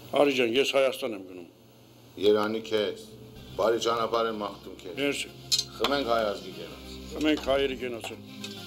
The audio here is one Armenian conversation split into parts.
Արի ջան, ես Հայաստան եմ գնում։ Երանի քեզ, բարի ճանապարհ եմ մաղթում քեզ։ Մերսի։ Խմենք հայ ազգի կենաց։ Խմենք հայերի կենացը։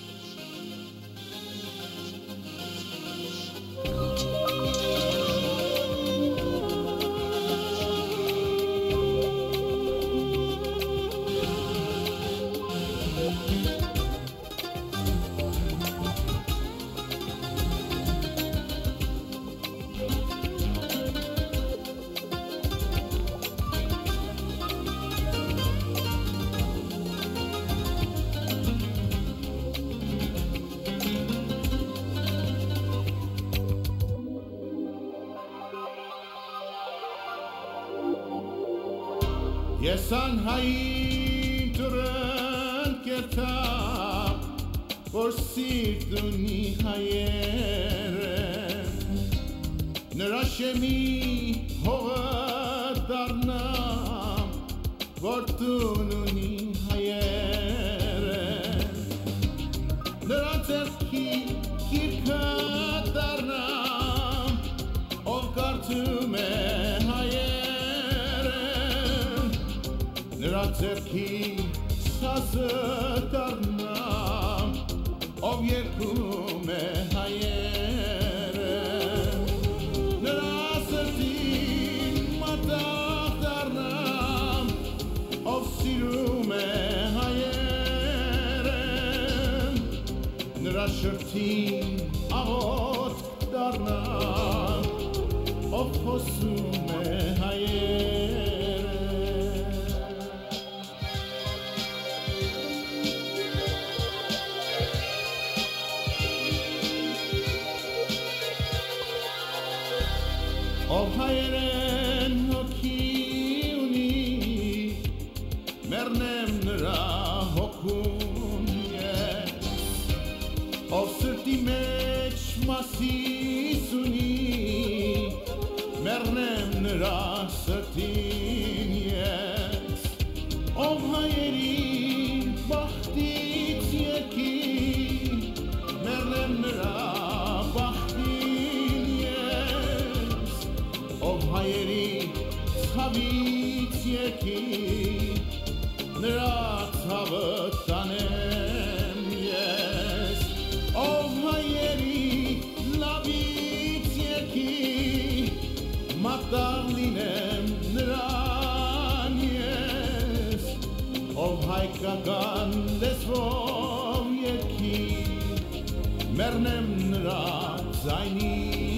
Ես անհային տրըն կերտամ, որ սիրտ ունի հայերը, նրա շեմի հողը դառնամ, որ տուն ունի հայերը, նրա ձեռքի գիրքը դառնամ, ով կարդում է նրա ձեռքի սազը դառնամ, ով երգում է հայերը, նրա սրտին մատաղ դառնամ, ով սիրում է հայերը, նրա շրթին աղոթք դառնամ, ով խոսում է հայերը Ով հայերեն հոգի ունի, մեռնեմ նրա հոգում ես, ով սրտի մեջ մասիս ունի, մեռնեմ նրա սրտին ես, ով հայերի բախտից եկի, մեռնեմ նրա հայերի ցավից եկի, նրա ցավը տանեմ ես, ով հայերի լավից եկի, մատաղ լինեմ նրան ես, ով հայկական լեզվով եկի, մեռնեմ նրա ձայնին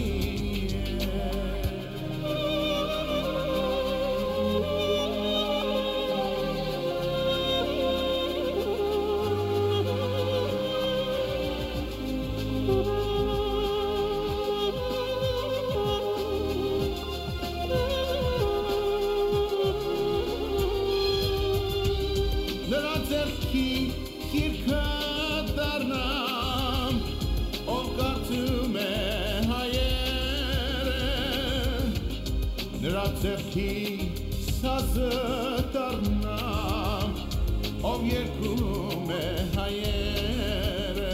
Նրա ձեռքի սազը դառնամ, ով երգում է հայերը,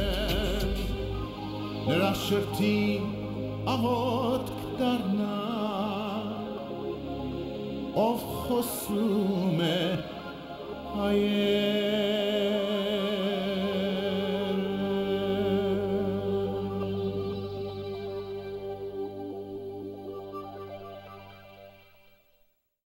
նրա շրթին աղոթք դառնամ, ով խոսում է հայերը